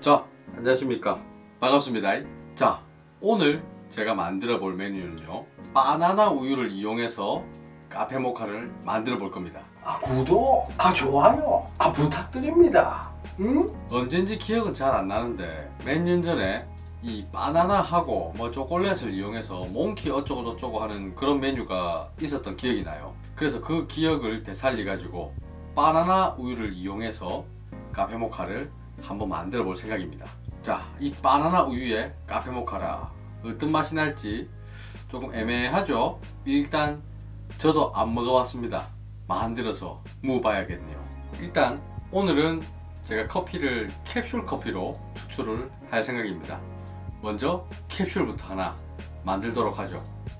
자, 안녕하십니까. 반갑습니다. 자, 오늘 제가 만들어 볼 메뉴는요, 바나나 우유를 이용해서 카페 모카를 만들어 볼 겁니다. 구독, 좋아요, 부탁드립니다. 응? 언젠지 기억은 잘 안 나는데 몇 년 전에 이 바나나하고 초콜릿을 이용해서 몽키 어쩌고저쩌고 하는 그런 메뉴가 있었던 기억이 나요. 그래서 그 기억을 되살리 가지고 바나나 우유를 이용해서 카페 모카를 한번 만들어 볼 생각입니다. 자, 이 바나나 우유에 카페 모카라 어떤 맛이 날지 조금 애매하죠. 일단 저도 안 먹어봤습니다. 만들어서 먹어봐야겠네요. 일단 오늘은 제가 커피를 캡슐 커피로 추출을 할 생각입니다. 먼저 캡슐부터 하나 만들도록 하죠.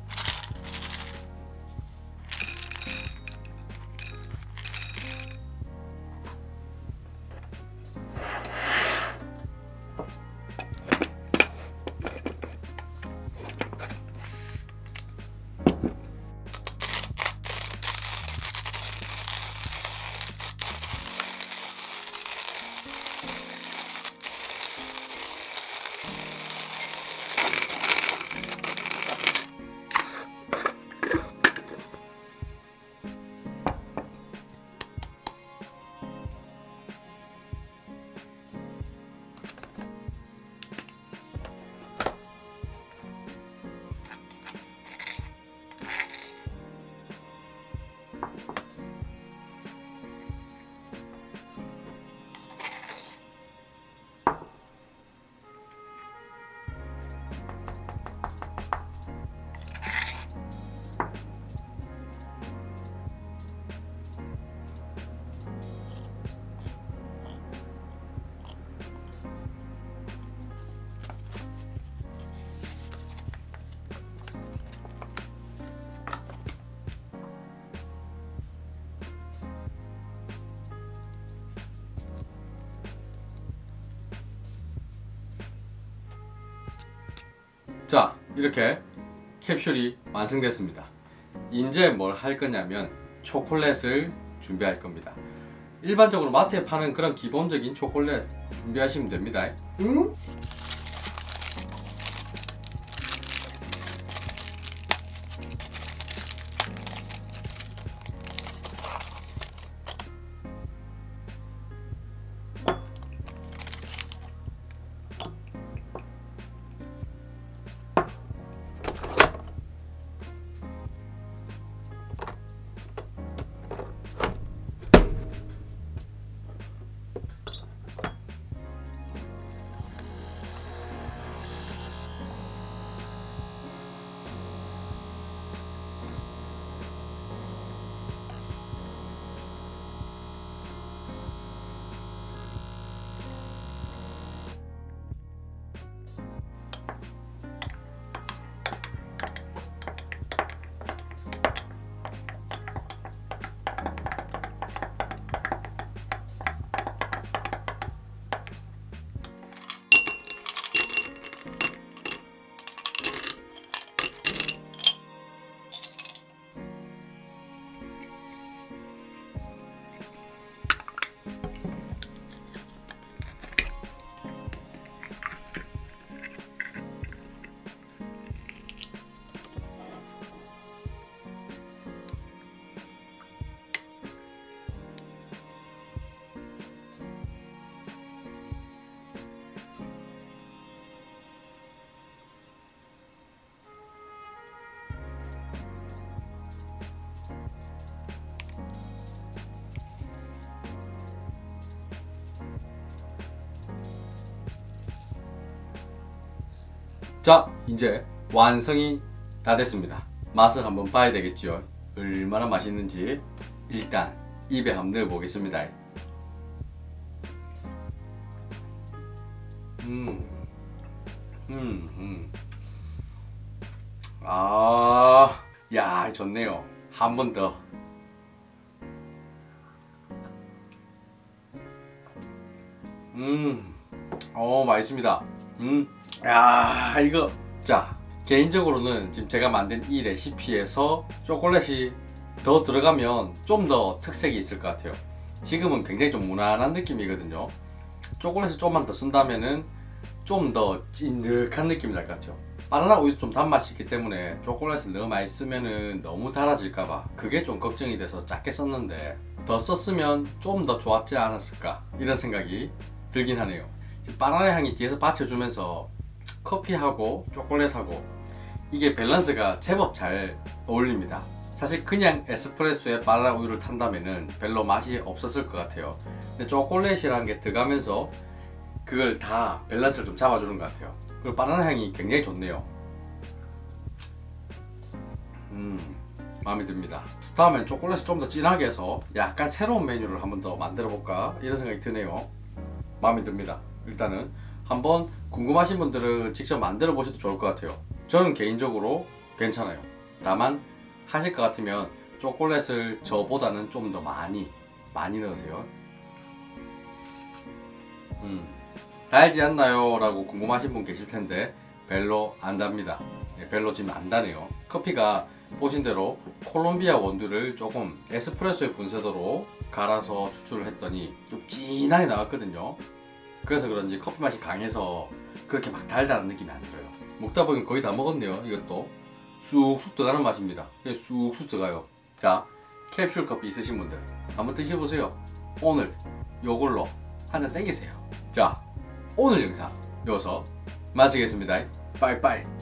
자, 이렇게 캡슐이 완성됐습니다. 이제 뭘 할 거냐면 초콜릿을 준비할 겁니다. 일반적으로 마트에 파는 그런 기본적인 초콜릿 준비하시면 됩니다. 응? 자, 이제 완성이 다 됐습니다. 맛을 한번 봐야 되겠죠. 얼마나 맛있는지 일단 입에 한번 넣어 보겠습니다. 야, 좋네요. 한 번 더. 맛있습니다. 야, 이거. 자, 개인적으로는 지금 제가 만든 이 레시피에서 초콜릿이 더 들어가면 좀 더 특색이 있을 것 같아요. 지금은 굉장히 좀 무난한 느낌이거든요. 초콜릿을 좀만 더 쓴다면은 좀 더 찐득한 느낌이 날 것 같아요. 바나나 우유도 좀 단맛이 있기 때문에 초콜릿을 너무 많이 쓰면은 너무 달아질까봐 그게 좀 걱정이 돼서 작게 썼는데, 더 썼으면 좀 더 좋았지 않았을까 이런 생각이 들긴 하네요. 바나나 향이 뒤에서 받쳐주면서 커피하고 초콜릿하고 이게 밸런스가 제법 잘 어울립니다. 사실 그냥 에스프레소에 바나나 우유를 탄다면은 별로 맛이 없었을 것 같아요. 근데 초콜릿이라는 게 들어가면서 그걸 다 밸런스를 좀 잡아주는 것 같아요. 그리고 바나나 향이 굉장히 좋네요. 마음에 듭니다. 다음엔 초콜릿을 좀 더 진하게 해서 약간 새로운 메뉴를 한번 더 만들어 볼까 이런 생각이 드네요. 마음에 듭니다. 일단은 한번 궁금하신 분들은 직접 만들어 보셔도 좋을 것 같아요. 저는 개인적으로 괜찮아요. 다만 하실 것 같으면 초콜릿을 저보다는 좀 더 많이 넣으세요. 달지 않나요? 라고 궁금하신 분 계실 텐데 별로 안 답니다. 별로 지금 안 다네요. 커피가 보신 대로 콜롬비아 원두를 조금 에스프레소의 분쇄도로 갈아서 추출을 했더니 좀 진하게 나왔거든요. 그래서 그런지 커피 맛이 강해서 그렇게 막 달달한 느낌이 안 들어요. 먹다 보면 거의 다 먹었네요. 이것도 쑥쑥 들어가는 맛입니다. 쑥쑥 들어가요. 자, 캡슐 커피 있으신 분들 한번 드셔보세요. 오늘 요걸로 한 잔 땡기세요. 자, 오늘 영상 여기서 마치겠습니다. 빠이빠이.